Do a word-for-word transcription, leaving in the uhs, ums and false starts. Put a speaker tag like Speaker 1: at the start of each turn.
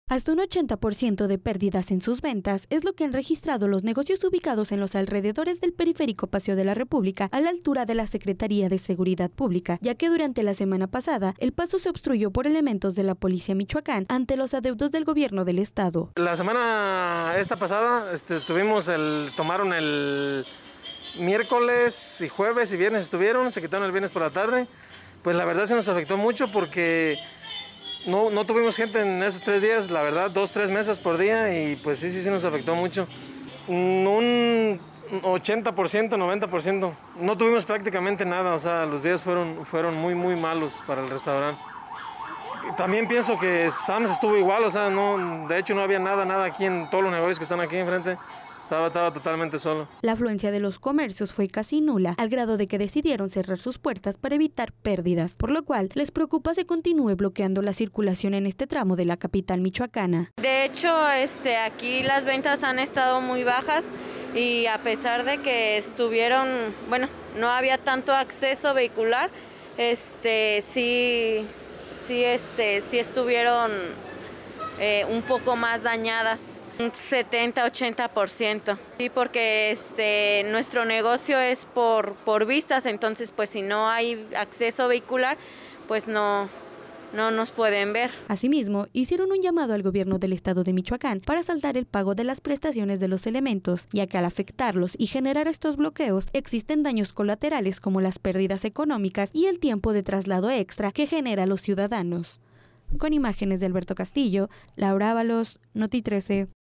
Speaker 1: Hasta un ochenta por ciento de pérdidas en sus ventas es lo que han registrado los negocios ubicados en los alrededores del periférico Paseo de la República, a la altura de la Secretaría de Seguridad Pública, ya que durante la semana pasada el paso se obstruyó por elementos de la Policía Michoacán ante los adeudos del gobierno del estado.
Speaker 2: La semana esta pasada este, tuvimos el, tomaron el miércoles y jueves y viernes estuvieron, se quitaron el viernes por la tarde. Pues la verdad se nos afectó mucho porque No, no tuvimos gente en esos tres días, la verdad, dos, tres mesas por día y pues sí, sí, sí nos afectó mucho. Un ochenta por ciento, noventa por ciento. No tuvimos prácticamente nada, o sea, los días fueron, fueron muy, muy malos para el restaurante. También pienso que Sam's estuvo igual, o sea, no, de hecho no había nada, nada aquí en todos los negocios que están aquí enfrente. Estaba, estaba totalmente solo.
Speaker 1: La afluencia de los comercios fue casi nula, al grado de que decidieron cerrar sus puertas para evitar pérdidas, por lo cual les preocupa se continúe bloqueando la circulación en este tramo de la capital michoacana.
Speaker 3: De hecho, este, aquí las ventas han estado muy bajas y a pesar de que estuvieron, bueno, no había tanto acceso vehicular, este, sí, sí, este, sí estuvieron eh, un poco más dañadas. Un setenta, ochenta por ciento. Sí, porque este, nuestro negocio es por, por vistas, entonces pues si no hay acceso vehicular, pues no, no nos pueden ver.
Speaker 1: Asimismo, hicieron un llamado al gobierno del estado de Michoacán para saldar el pago de las prestaciones de los elementos, ya que al afectarlos y generar estos bloqueos, existen daños colaterales como las pérdidas económicas y el tiempo de traslado extra que genera a los ciudadanos. Con imágenes de Alberto Castillo, Laura Ábalos, Noti trece.